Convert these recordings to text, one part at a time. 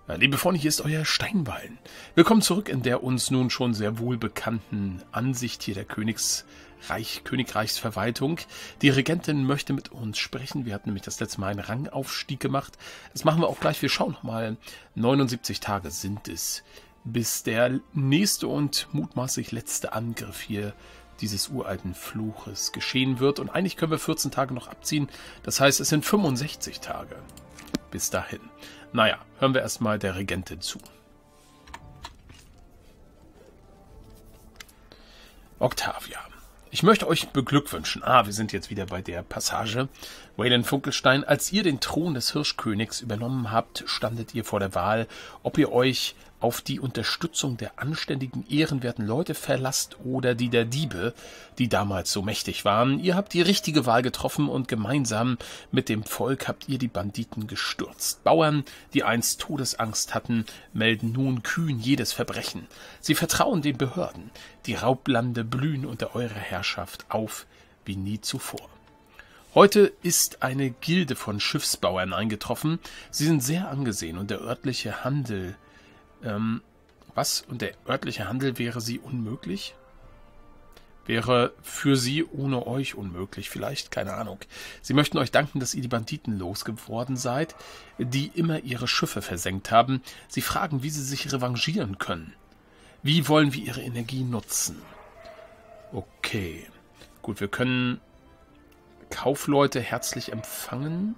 Liebe Freunde, hier ist euer Steinballen. Willkommen zurück in der uns nun schon sehr wohl bekannten Ansicht hier der Königreichsverwaltung. Die Regentin möchte mit uns sprechen. Wir hatten nämlich das letzte Mal einen Rangaufstieg gemacht. Das machen wir auch gleich. Wir schauen nochmal. 79 Tage sind es, bis der nächste und mutmaßlich letzte Angriff hier dieses uralten Fluches geschehen wird. Und eigentlich können wir 14 Tage noch abziehen. Das heißt, es sind 65 Tage bis dahin. Naja, hören wir erstmal der Regentin zu. Octavia. Ich möchte euch beglückwünschen. Wir sind jetzt wieder bei der Passage. Waylon Funkelstein, als ihr den Thron des Hirschkönigs übernommen habt, standet ihr vor der Wahl, ob ihr euch auf die Unterstützung der anständigen, ehrenwerten Leute verlasst oder die der Diebe, die damals so mächtig waren. Ihr habt die richtige Wahl getroffen und gemeinsam mit dem Volk habt ihr die Banditen gestürzt. Bauern, die einst Todesangst hatten, melden nun kühn jedes Verbrechen. Sie vertrauen den Behörden. Die Raublande blühen unter eurer Herrschaft auf wie nie zuvor. Heute ist eine Gilde von Schiffsbauern eingetroffen. Sie sind sehr angesehen und der örtliche Handel Und der örtliche Handel wäre sie unmöglich? Wäre für sie ohne euch unmöglich, vielleicht, keine Ahnung. Sie möchten euch danken, dass ihr die Banditen losgeworden seid, die immer ihre Schiffe versenkt haben. Sie fragen, wie sie sich revanchieren können. Wie wollen wir ihre Energie nutzen? Okay, gut, wir können Kaufleute herzlich empfangen.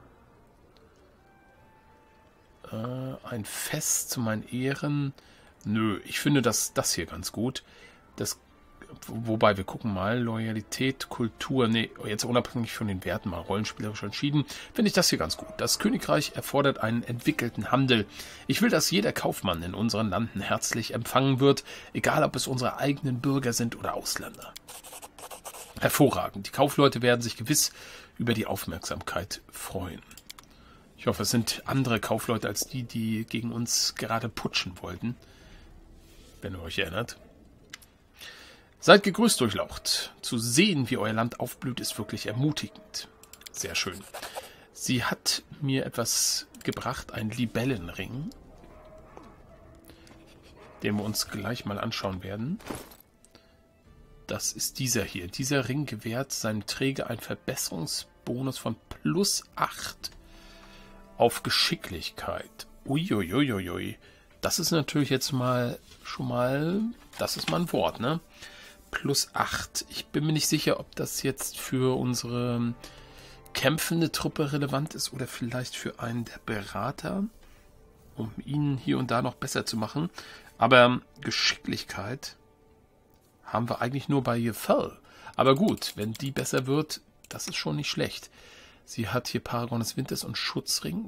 Ein Fest zu meinen Ehren. Nö, ich finde das hier ganz gut. Wobei, wir gucken mal. Loyalität, Kultur. Nee, jetzt unabhängig von den Werten, mal rollenspielerisch entschieden. Finde ich das hier ganz gut. Das Königreich erfordert einen entwickelten Handel. Ich will, dass jeder Kaufmann in unseren Landen herzlich empfangen wird, egal ob es unsere eigenen Bürger sind oder Ausländer. Hervorragend. Die Kaufleute werden sich gewiss über die Aufmerksamkeit freuen. Ich hoffe, es sind andere Kaufleute als die, die gegen uns gerade putschen wollten. Wenn ihr euch erinnert. Seid gegrüßt, Durchlaucht. Zu sehen, wie euer Land aufblüht, ist wirklich ermutigend. Sehr schön. Sie hat mir etwas gebracht, einen Libellenring, den wir uns gleich mal anschauen werden. Das ist dieser hier. Dieser Ring gewährt seinem Träger einen Verbesserungsbonus von +8. Auf Geschicklichkeit. Uiuiuiui. Das ist natürlich jetzt schon mal, das ist mal ein Wort, ne? +8. Ich bin mir nicht sicher, ob das jetzt für unsere kämpfende Truppe relevant ist oder vielleicht für einen der Berater, um ihn hier und da noch besser zu machen. Aber Geschicklichkeit haben wir eigentlich nur bei Jöfell. Aber gut, wenn die besser wird, das ist schon nicht schlecht. Sie hat hier Paragon des Winters und Schutzring.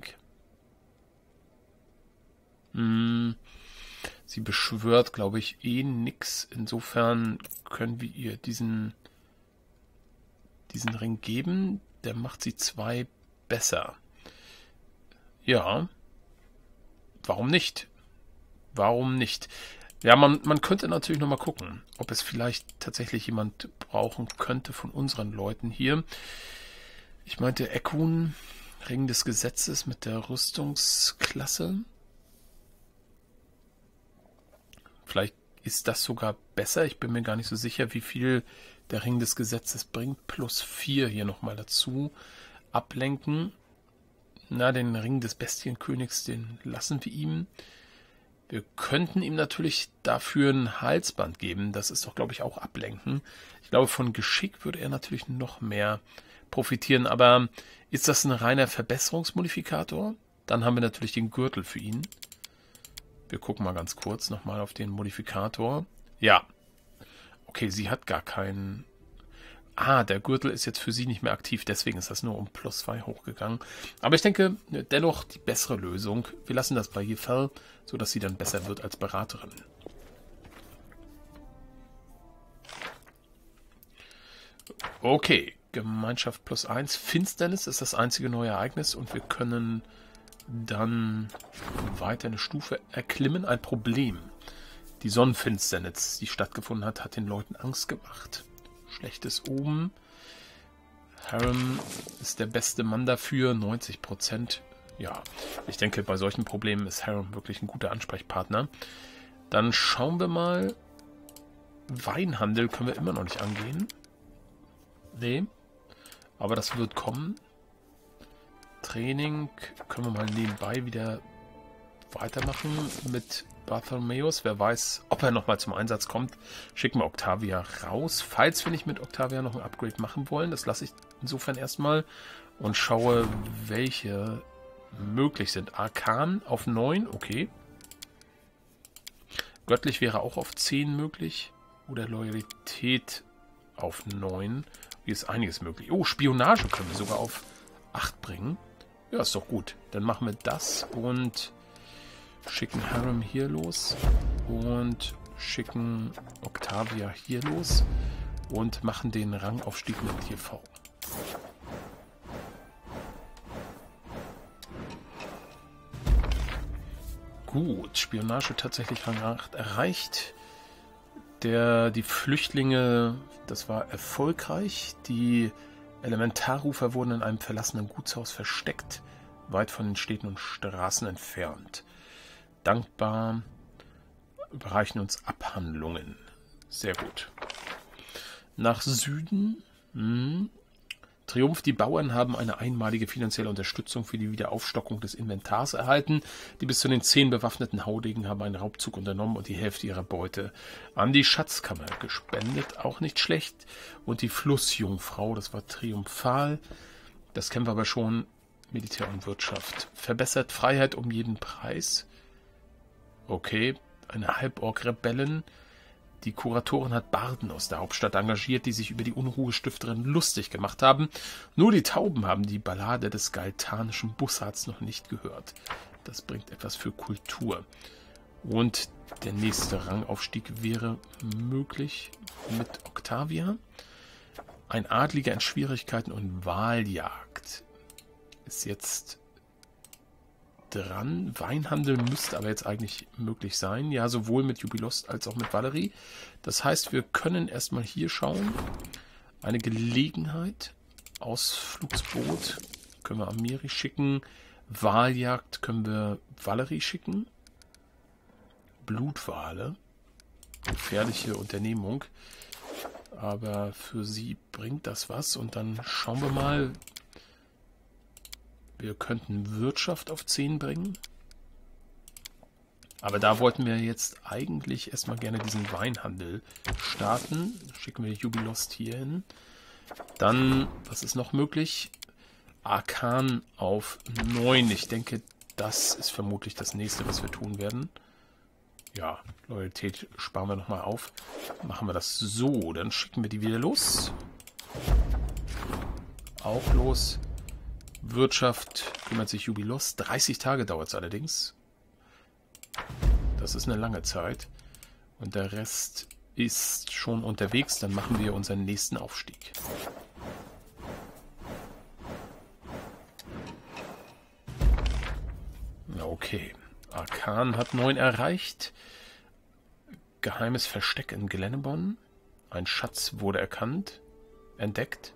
Sie beschwört, glaube ich, nix. Insofern können wir ihr diesen Ring geben. Der macht sie 2 besser. Ja. Warum nicht? Warum nicht? Ja, man könnte natürlich nochmal gucken, ob es vielleicht tatsächlich jemand brauchen könnte von unseren Leuten hier. Ich meinte Ekun, Ring des Gesetzes mit der Rüstungsklasse. Vielleicht ist das sogar besser. Ich bin mir gar nicht so sicher, wie viel der Ring des Gesetzes bringt. +4 hier nochmal dazu. Ablenken. Na, den Ring des Bestienkönigs, den lassen wir ihm. Wir könnten ihm natürlich dafür ein Halsband geben. Das ist doch, glaube ich, auch Ablenken. Ich glaube, von Geschick würde er natürlich noch mehr profitieren, aber ist das ein reiner Verbesserungsmodifikator? Dann haben wir natürlich den Gürtel für ihn. Wir gucken mal ganz kurz nochmal auf den Modifikator. Ja. Okay, sie hat gar keinen... der Gürtel ist jetzt für sie nicht mehr aktiv, deswegen ist das nur um +2 hochgegangen. Aber ich denke, dennoch die bessere Lösung. Wir lassen das bei Jöfell, sodass sie dann besser wird als Beraterin. Okay. Gemeinschaft +1. Finsternis ist das einzige neue Ereignis und wir können dann weiter eine Stufe erklimmen. Ein Problem. Die Sonnenfinsternis, die stattgefunden hat, hat den Leuten Angst gemacht. Schlechtes Oben. Harem ist der beste Mann dafür. 90% Ja, ich denke, bei solchen Problemen ist Harem wirklich ein guter Ansprechpartner. Dann schauen wir mal. Weinhandel können wir immer noch nicht angehen. Nee. Aber das wird kommen. Training können wir mal nebenbei wieder weitermachen mit Bartholomäus. Wer weiß, ob er nochmal zum Einsatz kommt. Schicken wir Octavia raus. Falls wir nicht mit Octavia noch ein Upgrade machen wollen, das lasse ich insofern erstmal und schaue, welche möglich sind. Arkan auf 9, okay. Göttlich wäre auch auf 10 möglich. Oder Loyalität auf 9. Hier ist einiges möglich. Oh, Spionage können wir sogar auf 8 bringen. Ja, ist doch gut. Dann machen wir das und schicken Harem hier los. Und schicken Octavia hier los. Und machen den Rangaufstieg mit TV. Gut, Spionage tatsächlich Rang 8 erreicht. Die Flüchtlinge, das war erfolgreich. Die Elementarrufer wurden in einem verlassenen Gutshaus versteckt, weit von den Städten und Straßen entfernt. Dankbar überreichen uns Abhandlungen. Sehr gut. Nach Süden. Triumph, die Bauern haben eine einmalige finanzielle Unterstützung für die Wiederaufstockung des Inventars erhalten. Die bis zu den 10 bewaffneten Haudegen haben einen Raubzug unternommen und die Hälfte ihrer Beute an die Schatzkammer gespendet. Auch nicht schlecht. Und die Flussjungfrau, das war triumphal. Das kennen wir aber schon. Militär und Wirtschaft. Verbessert Freiheit um jeden Preis. Okay, eine Halborg-Rebellen. Die Kuratorin hat Barden aus der Hauptstadt engagiert, die sich über die Unruhestifterin lustig gemacht haben. Nur die Tauben haben die Ballade des galtanischen Bussards noch nicht gehört. Das bringt etwas für Kultur. Und der nächste Rangaufstieg wäre möglich mit Octavia. Ein Adliger in Schwierigkeiten und Wahljagd ist jetzt dran. Weinhandel müsste aber jetzt eigentlich möglich sein. Ja, sowohl mit Jubilost als auch mit Valerie. Das heißt, wir können erstmal hier schauen. Eine Gelegenheit. Ausflugsboot können wir Amiri schicken. Wahljagd können wir Valerie schicken. Blutwale. Gefährliche Unternehmung. Aber für sie bringt das was. Und dann schauen wir mal. Wir könnten Wirtschaft auf 10 bringen. Aber da wollten wir jetzt eigentlich erstmal gerne diesen Weinhandel starten. Schicken wir Jubilost hier hin. Dann, was ist noch möglich? Arkan auf 9. Ich denke, das ist vermutlich das nächste, was wir tun werden. Ja, Loyalität sparen wir nochmal auf. Machen wir das so. Dann schicken wir die wieder los. Auch los. Wirtschaft kümmert sich Jubilost. 30 Tage dauert es allerdings. Das ist eine lange Zeit. Und der Rest ist schon unterwegs. Dann machen wir unseren nächsten Aufstieg. Okay. Arkan hat 9 erreicht. Geheimes Versteck in Glennebon. Ein Schatz wurde entdeckt.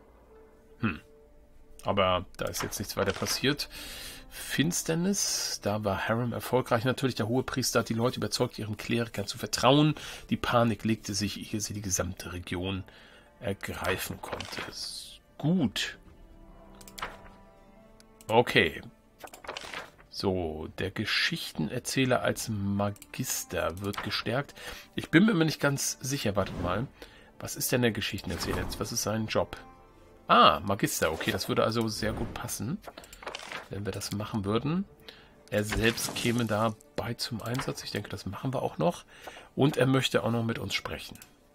Aber da ist jetzt nichts weiter passiert. Finsternis, da war Harem erfolgreich. Natürlich, der Hohepriester hat die Leute überzeugt, ihren Klerikern zu vertrauen. Die Panik legte sich, ehe sie die gesamte Region ergreifen konnte. Gut. Okay. So, der Geschichtenerzähler als Magister wird gestärkt. Ich bin mir immer nicht ganz sicher. Wartet mal. Was ist denn der Geschichtenerzähler jetzt? Was ist sein Job? Ah, Magister. Okay, das würde also sehr gut passen, wenn wir das machen würden. Er selbst käme dabei zum Einsatz. Ich denke, das machen wir auch noch. Und er möchte auch noch mit uns sprechen.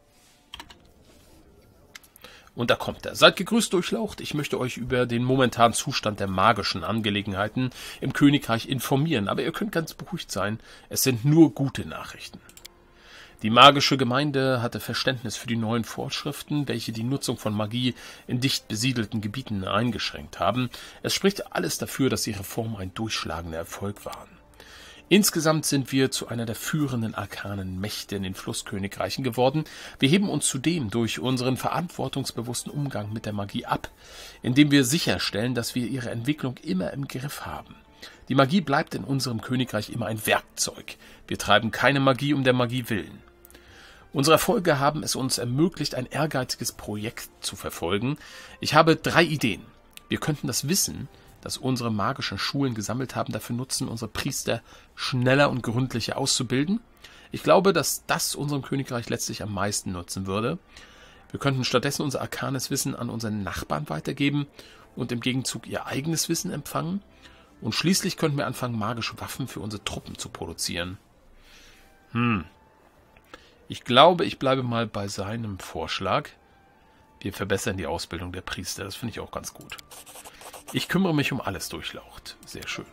Und da kommt er. Seid gegrüßt, Durchlaucht. Ich möchte euch über den momentanen Zustand der magischen Angelegenheiten im Königreich informieren. Aber ihr könnt ganz beruhigt sein. Es sind nur gute Nachrichten. Die magische Gemeinde hatte Verständnis für die neuen Vorschriften, welche die Nutzung von Magie in dicht besiedelten Gebieten eingeschränkt haben. Es spricht alles dafür, dass die Reformen ein durchschlagender Erfolg waren. Insgesamt sind wir zu einer der führenden arkanen Mächte in den Flusskönigreichen geworden. Wir heben uns zudem durch unseren verantwortungsbewussten Umgang mit der Magie ab, indem wir sicherstellen, dass wir ihre Entwicklung immer im Griff haben. Die Magie bleibt in unserem Königreich immer ein Werkzeug. Wir treiben keine Magie um der Magie willen. Unsere Erfolge haben es uns ermöglicht, ein ehrgeiziges Projekt zu verfolgen. Ich habe 3 Ideen. Wir könnten das Wissen, das unsere magischen Schulen gesammelt haben, dafür nutzen, unsere Priester schneller und gründlicher auszubilden. Ich glaube, dass das unserem Königreich letztlich am meisten nutzen würde. Wir könnten stattdessen unser arkanes Wissen an unseren Nachbarn weitergeben und im Gegenzug ihr eigenes Wissen empfangen. Und schließlich könnten wir anfangen, magische Waffen für unsere Truppen zu produzieren. Ich glaube, ich bleibe mal bei seinem Vorschlag. Wir verbessern die Ausbildung der Priester. Das finde ich auch ganz gut. Ich kümmere mich um alles, Durchlaucht. Sehr schön.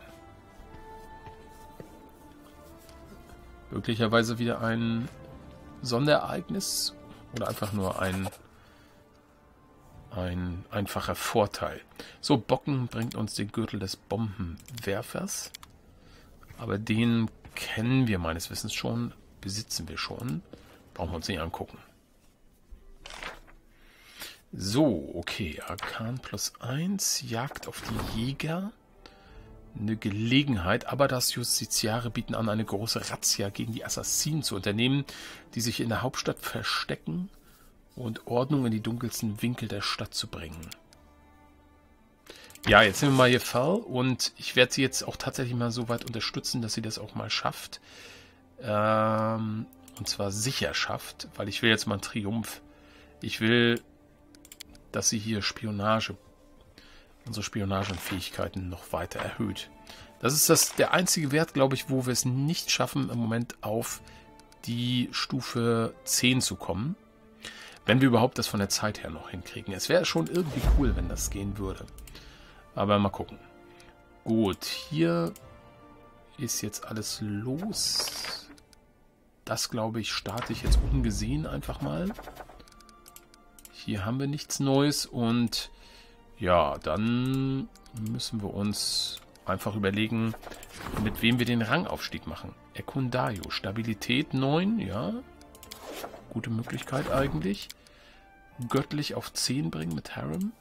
Möglicherweise wieder ein Sonderereignis oder einfach nur ein einfacher Vorteil. So, Bocken bringt uns den Gürtel des Bombenwerfers. Aber den kennen wir meines Wissens schon, besitzen wir schon. Brauchen wir uns nicht angucken. So, okay. Arkan +1, Jagd auf die Jäger. Eine Gelegenheit, aber das Justiziare bieten an, eine große Razzia gegen die Assassinen zu unternehmen, die sich in der Hauptstadt verstecken und Ordnung in die dunkelsten Winkel der Stadt zu bringen. Ja, jetzt nehmen wir mal hier Fall und ich werde sie jetzt auch tatsächlich mal so weit unterstützen, dass sie das auch mal schafft. Und zwar sicher schafft, weil ich will jetzt mal einen Triumph. Ich will, dass sie hier unsere Spionagenfähigkeiten noch weiter erhöht. Das ist der einzige Wert, glaube ich, wo wir es nicht schaffen, im Moment auf die Stufe 10 zu kommen. Wenn wir überhaupt das von der Zeit her noch hinkriegen. Es wäre schon irgendwie cool, wenn das gehen würde. Aber mal gucken. Gut, hier ist jetzt alles los. Das, glaube ich, starte ich jetzt ungesehen einfach mal. Hier haben wir nichts Neues und ja, dann müssen wir uns einfach überlegen, mit wem wir den Rangaufstieg machen. Ekundayo, Stabilität 9, ja. Gute Möglichkeit eigentlich. Göttlich auf 10 bringen mit Harem.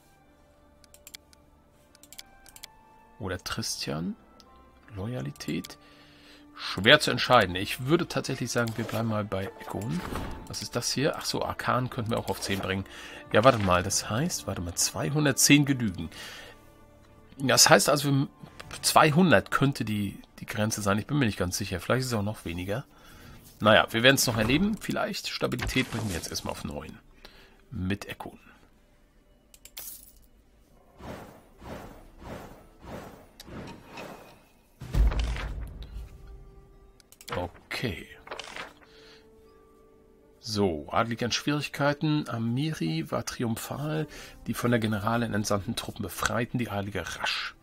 Oder Tristian. Loyalität. Schwer zu entscheiden. Ich würde tatsächlich sagen, wir bleiben mal bei Ekon. Was ist das hier? Ach so, Arkan könnten wir auch auf 10 bringen. Ja, warte mal. Das heißt, 210 genügen. Das heißt also, 200 könnte die Grenze sein. Ich bin mir nicht ganz sicher. Vielleicht ist es auch noch weniger. Naja, wir werden es noch erleben. Vielleicht. Stabilität bringen wir jetzt erstmal auf 9. Mit Ekon. Okay. So, Adlige in Schwierigkeiten. Amiri war triumphal. Die von der Generalin entsandten Truppen befreiten die Adlige rasch.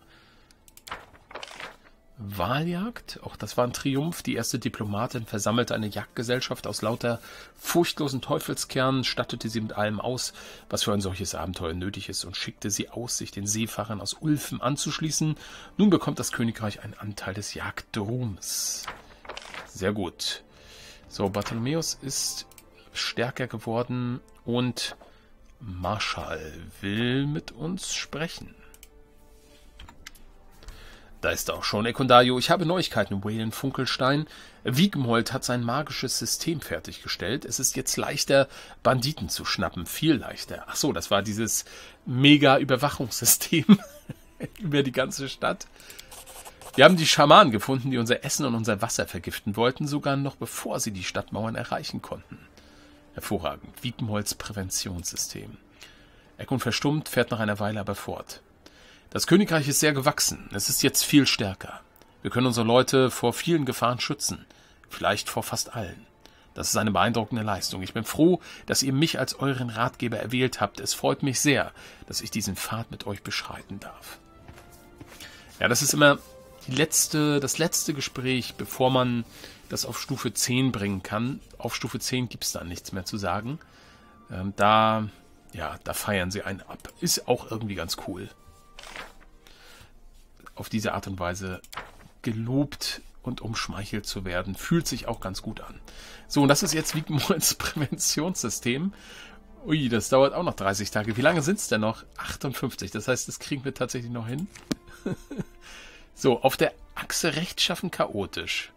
Wahljagd, auch das war ein Triumph. Die erste Diplomatin versammelte eine Jagdgesellschaft aus lauter furchtlosen Teufelskernen, stattete sie mit allem aus, was für ein solches Abenteuer nötig ist, und schickte sie aus, sich den Seefahrern aus Ulfen anzuschließen. Nun bekommt das Königreich einen Anteil des Jagdruhms. Sehr gut. So, Bartholomäus ist stärker geworden und Marschall will mit uns sprechen. Da ist auch schon Ekundayo. Ich habe Neuigkeiten. Wayland Funkelstein. Wiegmold hat sein magisches System fertiggestellt. Es ist jetzt leichter, Banditen zu schnappen. Viel leichter. Ach so, das war dieses Mega-Überwachungssystem über die ganze Stadt. Wir haben die Schamanen gefunden, die unser Essen und unser Wasser vergiften wollten, sogar noch bevor sie die Stadtmauern erreichen konnten. Hervorragend. Wiegmolds Präventionssystem. Ekon verstummt, fährt nach einer Weile aber fort. Das Königreich ist sehr gewachsen. Es ist jetzt viel stärker. Wir können unsere Leute vor vielen Gefahren schützen. Vielleicht vor fast allen. Das ist eine beeindruckende Leistung. Ich bin froh, dass ihr mich als euren Ratgeber erwählt habt. Es freut mich sehr, dass ich diesen Pfad mit euch beschreiten darf. Ja, das ist immer das letzte Gespräch, bevor man das auf Stufe 10 bringen kann. Auf Stufe 10 gibt es dann nichts mehr zu sagen. Da feiern sie einen ab. Ist auch irgendwie ganz cool. Auf diese Art und Weise gelobt und umschmeichelt zu werden, fühlt sich auch ganz gut an. So, und das ist jetzt Wiegmolds Präventionssystem. Ui, das dauert auch noch 30 Tage. Wie lange sind es denn noch? 58. Das heißt, das kriegen wir tatsächlich noch hin. So, auf der Achse rechtschaffen chaotisch.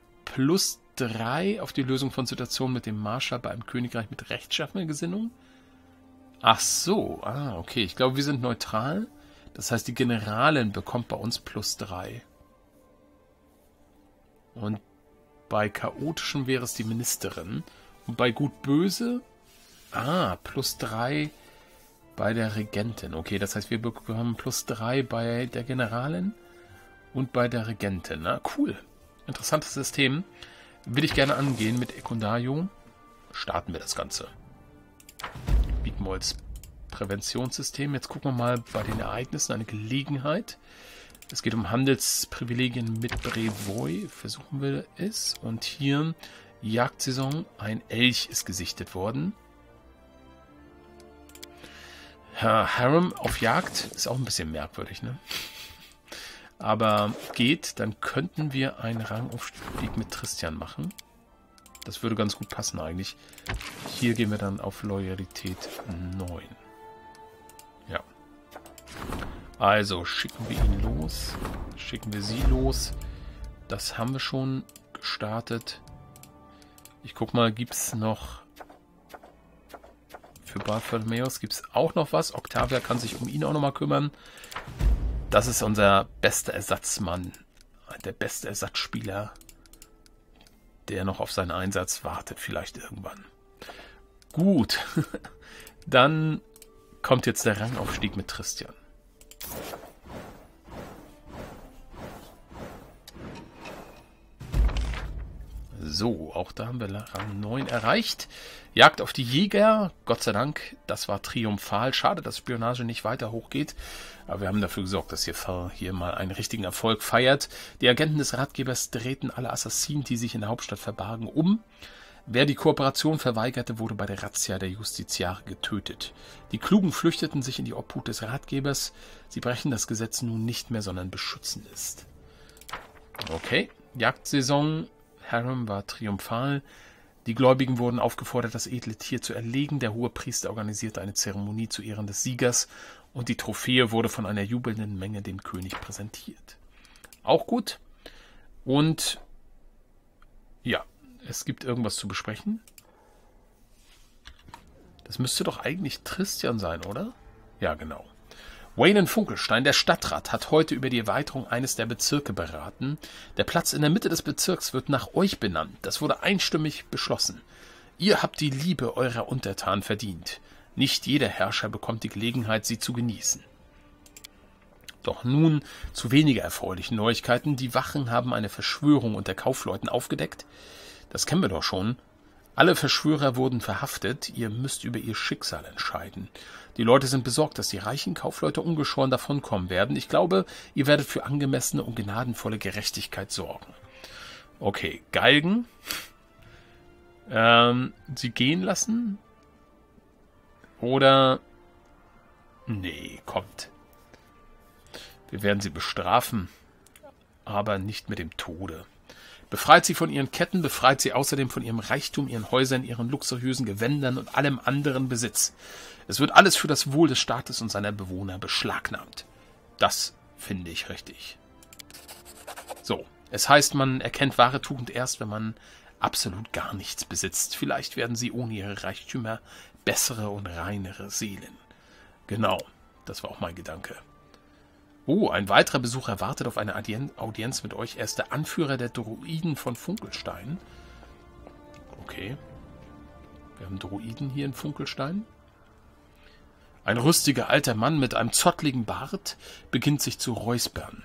+3 auf die Lösung von Situationen mit dem Marschall bei einem Königreich mit rechtschaffener Gesinnung. Ach so, okay. Ich glaube, wir sind neutral. Das heißt, die Generalin bekommt bei uns +3. Und bei chaotischem wäre es die Ministerin. Und bei gut-böse, +3 bei der Regentin. Okay, das heißt, wir bekommen +3 bei der Generalin und bei der Regentin. Na, cool. Interessantes System. Will ich gerne angehen mit Ekundayo. Starten wir das Ganze. Bigmols Präventionssystem. Jetzt gucken wir mal bei den Ereignissen eine Gelegenheit. Es geht um Handelsprivilegien mit Brevoy. Versuchen wir es. Und hier Jagdsaison. Ein Elch ist gesichtet worden. Herr Harem auf Jagd ist auch ein bisschen merkwürdig, ne? Aber geht, dann könnten wir einen Rangaufstieg mit Tristian machen. Das würde ganz gut passen eigentlich. Hier gehen wir dann auf Loyalität 9. Ja. Also schicken wir ihn los. Schicken wir sie los. Das haben wir schon gestartet. Ich guck mal, gibt es noch... Für Bartholomäus gibt es auch noch was. Octavia kann sich um ihn auch nochmal kümmern. Das ist unser bester Ersatzmann. Der beste Ersatzspieler, der noch auf seinen Einsatz wartet, vielleicht irgendwann. Gut. Dann kommt jetzt der Rangaufstieg mit Tristian. So, auch da haben wir Rang 9 erreicht. Jagd auf die Jäger, Gott sei Dank, das war triumphal. Schade, dass Spionage nicht weiter hochgeht. Aber wir haben dafür gesorgt, dass hier mal einen richtigen Erfolg feiert. Die Agenten des Ratgebers drehten alle Assassinen, die sich in der Hauptstadt verbargen, um. Wer die Kooperation verweigerte, wurde bei der Razzia der Justiziare getötet. Die Klugen flüchteten sich in die Obhut des Ratgebers. Sie brechen das Gesetz nun nicht mehr, sondern beschützen es. Okay, Jagdsaison. Harem war triumphal. Die Gläubigen wurden aufgefordert, das edle Tier zu erlegen. Der Hohepriester organisierte eine Zeremonie zu Ehren des Siegers und die Trophäe wurde von einer jubelnden Menge dem König präsentiert. Auch gut. Und ja, es gibt irgendwas zu besprechen. Das müsste doch eigentlich Tristian sein, oder? Ja, genau. Wayland Funkelstein, der Stadtrat, hat heute über die Erweiterung eines der Bezirke beraten. Der Platz in der Mitte des Bezirks wird nach euch benannt. Das wurde einstimmig beschlossen. Ihr habt die Liebe eurer Untertanen verdient. Nicht jeder Herrscher bekommt die Gelegenheit, sie zu genießen. Doch nun zu weniger erfreulichen Neuigkeiten. Die Wachen haben eine Verschwörung unter Kaufleuten aufgedeckt. Das kennen wir doch schon. Alle Verschwörer wurden verhaftet. Ihr müsst über ihr Schicksal entscheiden. Die Leute sind besorgt, dass die reichen Kaufleute ungeschoren davonkommen werden. Ich glaube, ihr werdet für angemessene und gnadenvolle Gerechtigkeit sorgen. Okay, Galgen. Sie gehen lassen? Oder... Nee, kommt. Wir werden sie bestrafen, aber nicht mit dem Tode. Befreit sie von ihren Ketten, befreit sie außerdem von ihrem Reichtum, ihren Häusern, ihren luxuriösen Gewändern und allem anderen Besitz. Es wird alles für das Wohl des Staates und seiner Bewohner beschlagnahmt. Das finde ich richtig. So, es heißt, man erkennt wahre Tugend erst, wenn man absolut gar nichts besitzt. Vielleicht werden sie ohne ihre Reichtümer bessere und reinere Seelen. Genau, das war auch mein Gedanke. Oh, ein weiterer Besucher wartet auf eine Audienz mit euch. Er ist der Anführer der Druiden von Funkelstein. Okay. Wir haben Druiden hier in Funkelstein. Ein rüstiger alter Mann mit einem zottligen Bart beginnt sich zu räuspern.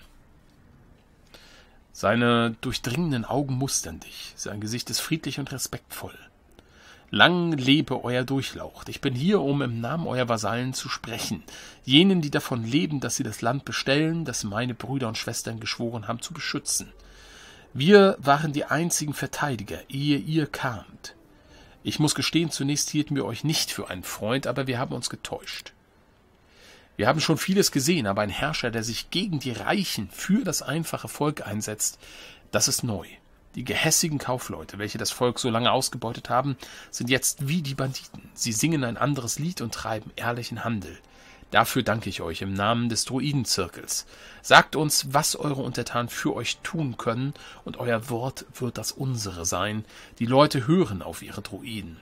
Seine durchdringenden Augen mustern dich. Sein Gesicht ist friedlich und respektvoll. Lang lebe euer Durchlaucht. Ich bin hier, um im Namen eurer Vasallen zu sprechen. Jenen, die davon leben, dass sie das Land bestellen, das meine Brüder und Schwestern geschworen haben, zu beschützen. Wir waren die einzigen Verteidiger, ehe ihr kamt. Ich muss gestehen, zunächst hielten wir euch nicht für einen Freund, aber wir haben uns getäuscht. Wir haben schon vieles gesehen, aber ein Herrscher, der sich gegen die Reichen für das einfache Volk einsetzt, das ist neu. Die gehässigen Kaufleute, welche das Volk so lange ausgebeutet haben, sind jetzt wie die Banditen. Sie singen ein anderes Lied und treiben ehrlichen Handel. Dafür danke ich euch im Namen des Druidenzirkels. Sagt uns, was eure Untertanen für euch tun können, und euer Wort wird das unsere sein. Die Leute hören auf ihre Druiden.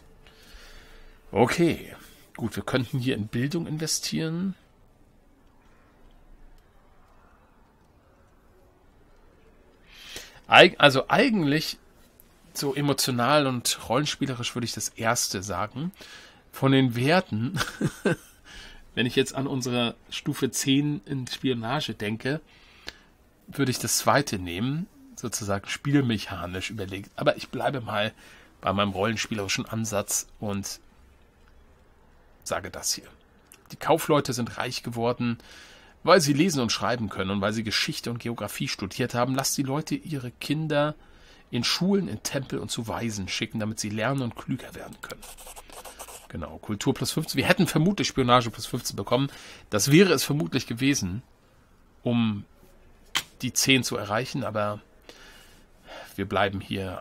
Okay, gut, wir könnten hier in Bildung investieren. Also eigentlich so emotional und rollenspielerisch würde ich das erste sagen. Von den Werten, wenn ich jetzt an unsere Stufe 10 in Spionage denke, würde ich das zweite nehmen, sozusagen spielmechanisch überlegt. Aber ich bleibe mal bei meinem rollenspielerischen Ansatz und sage das hier. Die Kaufleute sind reich geworden, weil sie lesen und schreiben können und weil sie Geschichte und Geografie studiert haben. Lasst die Leute ihre Kinder in Schulen, in Tempel und zu Weisen schicken, damit sie lernen und klüger werden können. Genau, Kultur plus 15. Wir hätten vermutlich Spionage plus 15 bekommen. Das wäre es vermutlich gewesen, um die 10 zu erreichen, aber wir bleiben hier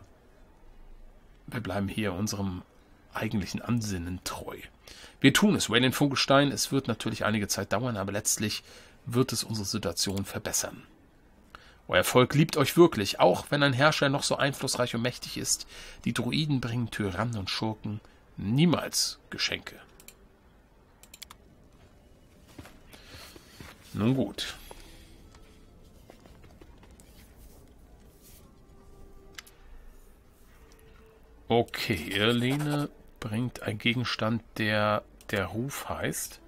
unserem eigentlichen Ansinnen treu. Wir tun es, Wayne Funkelstein. Es wird natürlich einige Zeit dauern, aber letztlich wird es unsere Situation verbessern. Euer Volk liebt euch wirklich, auch wenn ein Herrscher noch so einflussreich und mächtig ist. Die Druiden bringen Tyrannen und Schurken niemals Geschenke. Nun gut. Okay, Irlene bringt ein Gegenstand, der Ruf heißt.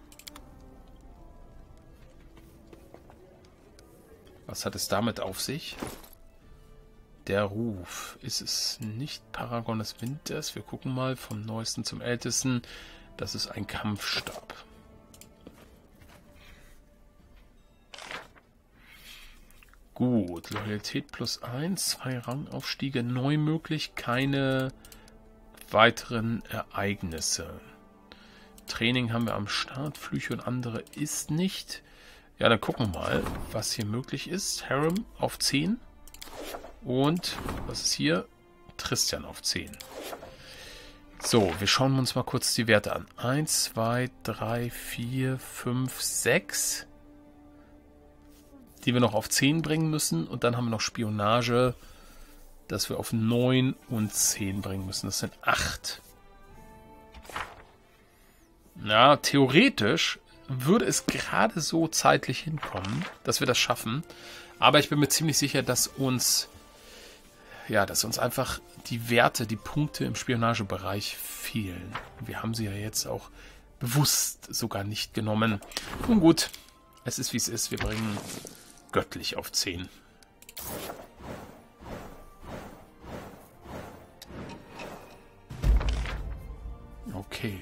Was hat es damit auf sich? Der Ruf. Ist es nicht Paragon des Winters? Wir gucken mal vom Neuesten zum Ältesten. Das ist ein Kampfstab. Gut, Loyalität plus 1, 2 Rangaufstiege neu möglich, keine weiteren Ereignisse. Training haben wir am Start, Flüche und andere ist nicht. Ja, dann gucken wir mal, was hier möglich ist. Harem auf 10. Und, was ist hier? Tristian auf 10. So, wir schauen uns mal kurz die Werte an. 1, 2, 3, 4, 5, 6. Die wir noch auf 10 bringen müssen. Und dann haben wir noch Spionage, das wir auf 9 und 10 bringen müssen. Das sind 8. Na, theoretisch würde es gerade so zeitlich hinkommen, dass wir das schaffen. Aber ich bin mir ziemlich sicher, dass uns einfach die Werte, die Punkte im Spionagebereich fehlen. Wir haben sie ja jetzt auch bewusst sogar nicht genommen. Nun gut, es ist wie es ist. Wir bringen göttlich auf 10. Okay.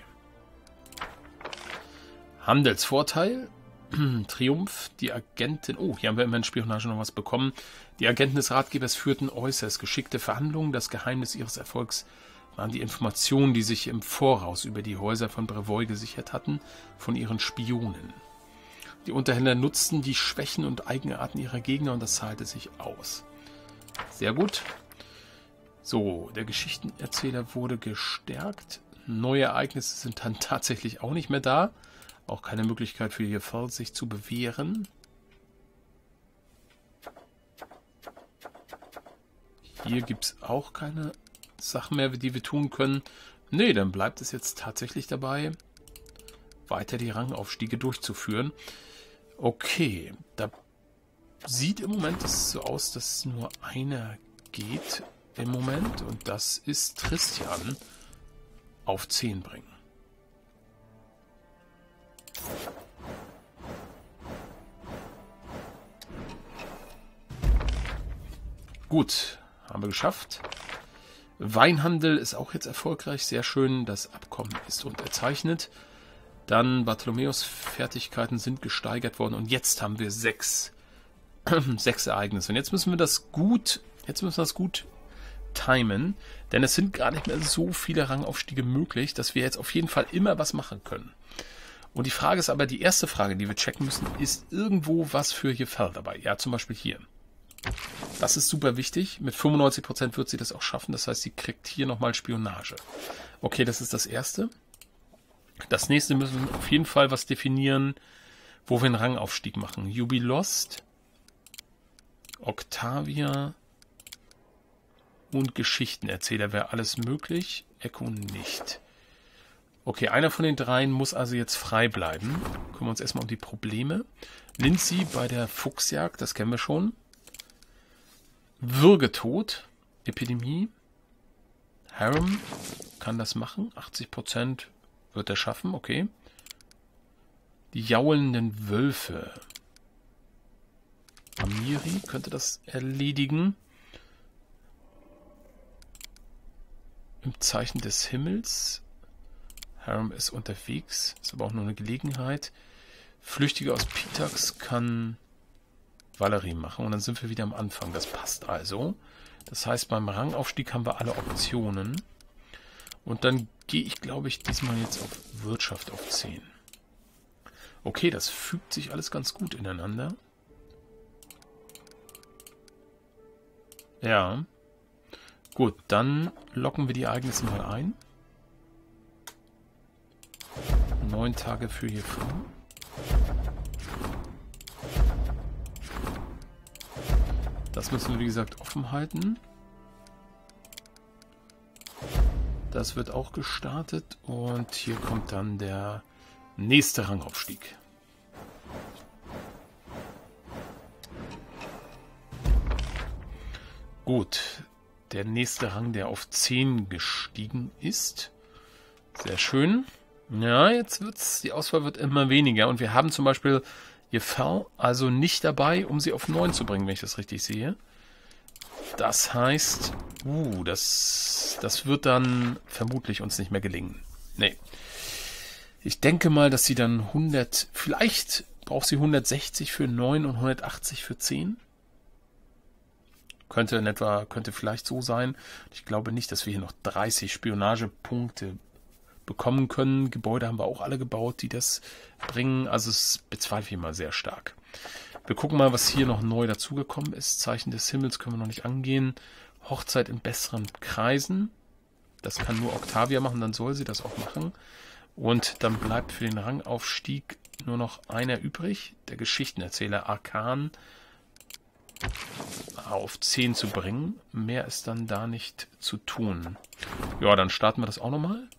Handelsvorteil. Triumph. Die Agentin. Oh, hier haben wir immerhin Spionage noch was bekommen. Die Agenten des Ratgebers führten äußerst geschickte Verhandlungen. Das Geheimnis ihres Erfolgs waren die Informationen, die sich im Voraus über die Häuser von Brevoy gesichert hatten, von ihren Spionen. Die Unterhändler nutzten die Schwächen und Eigenarten ihrer Gegner und das zahlte sich aus. Sehr gut. So, der Geschichtenerzähler wurde gestärkt. Neue Ereignisse sind dann tatsächlich auch nicht mehr da. Auch keine Möglichkeit für Jefel, sich zu bewähren. Hier gibt es auch keine Sachen mehr, die wir tun können. Nee, dann bleibt es jetzt tatsächlich dabei, weiter die Rangaufstiege durchzuführen. Okay, da sieht im Moment es so aus, dass nur einer geht im Moment. Und das ist Tristian auf 10 bringen. Gut, haben wir geschafft. Weinhandel ist auch jetzt erfolgreich. Sehr schön, das Abkommen ist unterzeichnet. Dann Bartholomäus Fertigkeiten sind gesteigert worden. Und jetzt haben wir 6 Ereignisse. Und jetzt müssen wir das gut timen. Denn es sind gar nicht mehr so viele Rangaufstiege möglich, dass wir jetzt auf jeden Fall immer was machen können. Und die Frage ist aber, die erste Frage, die wir checken müssen, ist irgendwo was für Jefel dabei. Ja, zum Beispiel hier. Das ist super wichtig. Mit 95% wird sie das auch schaffen. Das heißt, sie kriegt hier nochmal Spionage. Okay, das ist das Erste. Das nächste müssen wir auf jeden Fall was definieren, wo wir einen Rangaufstieg machen. Jubilost, Octavia und Geschichtenerzähler wäre alles möglich. Echo nicht. Okay, einer von den dreien muss also jetzt frei bleiben. Kümmern wir uns erstmal um die Probleme. Lindsay bei der Fuchsjagd, das kennen wir schon. Würgetod, Epidemie. Harem kann das machen. 80% wird er schaffen, okay. Die jaulenden Wölfe. Amiri könnte das erledigen. Im Zeichen des Himmels. Harem ist unterwegs, ist aber auch nur eine Gelegenheit. Flüchtiger aus Pitax kann Valerie machen und dann sind wir wieder am Anfang. Das passt also. Das heißt, beim Rangaufstieg haben wir alle Optionen. Und dann gehe ich, glaube ich, diesmal jetzt auf Wirtschaft auf 10. Okay, das fügt sich alles ganz gut ineinander. Ja. Gut, dann locken wir die Ereignisse mal ein. 9 Tage für hier früh. Das müssen wir, wie gesagt, offen halten. Das wird auch gestartet. Und hier kommt dann der nächste Rangaufstieg. Gut. Der nächste Rang, der auf 10 gestiegen ist. Sehr schön. Ja, jetzt wird's, die Auswahl wird immer weniger. Und wir haben zum Beispiel Jefal also nicht dabei, um sie auf 9 zu bringen, wenn ich das richtig sehe. Das heißt, das wird dann vermutlich uns nicht mehr gelingen. Nee. Ich denke mal, dass sie dann 100, vielleicht braucht sie 160 für 9 und 180 für 10. Könnte vielleicht so sein. Ich glaube nicht, dass wir hier noch 30 Spionagepunkte bekommen können. Gebäude haben wir auch alle gebaut, die das bringen. Also es bezweifle ich mal sehr stark. Wir gucken mal, was hier noch neu dazugekommen ist. Zeichen des Himmels können wir noch nicht angehen. Hochzeit in besseren Kreisen. Das kann nur Octavia machen, dann soll sie das auch machen. Und dann bleibt für den Rangaufstieg nur noch einer übrig. Der Geschichtenerzähler Arkan auf 10 zu bringen. Mehr ist dann da nicht zu tun. Ja, dann starten wir das auch nochmal.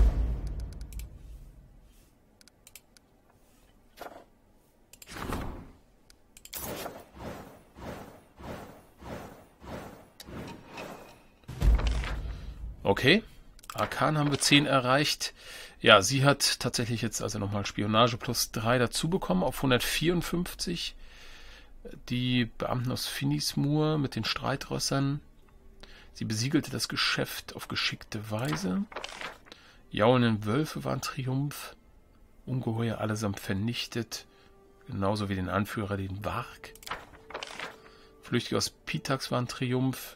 Okay, Arkan haben wir 10 erreicht. Ja, sie hat tatsächlich jetzt also nochmal Spionage plus 3 dazu bekommen auf 154. Die Beamten aus Finismur mit den Streitrössern. Sie besiegelte das Geschäft auf geschickte Weise. Jaulenden Wölfe waren Triumph. Ungeheuer allesamt vernichtet. Genauso wie den Anführer, den Warg. Flüchtige aus Pitax waren Triumph.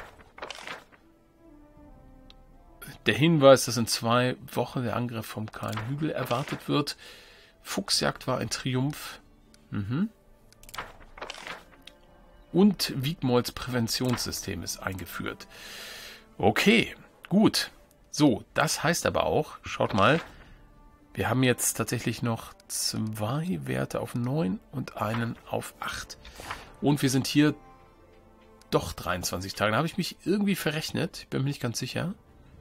Der Hinweis, dass in 2 Wochen der Angriff vom kahlen Hügel erwartet wird. Fuchsjagd war ein Triumph. Und Wiegmolds Präventionssystem ist eingeführt. Okay, gut. So, das heißt aber auch, schaut mal, wir haben jetzt tatsächlich noch 2 Werte auf 9 und einen auf 8. Und wir sind hier doch 23 Tage. Da habe ich mich irgendwie verrechnet. Ich bin mir nicht ganz sicher.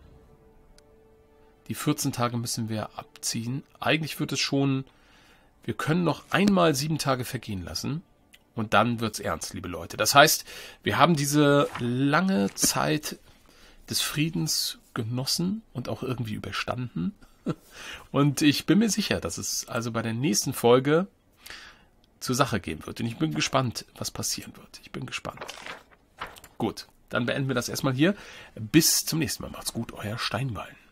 Die 14 Tage müssen wir abziehen. Eigentlich wird es schon... Wir können noch einmal 7 Tage vergehen lassen. Und dann wird's ernst, liebe Leute. Das heißt, wir haben diese lange Zeit des Friedens genossen und auch irgendwie überstanden. Und ich bin mir sicher, dass es also bei der nächsten Folge zur Sache gehen wird. Und ich bin gespannt, was passieren wird. Ich bin gespannt. Gut, dann beenden wir das erstmal hier. Bis zum nächsten Mal. Macht's gut, euer Steinballen.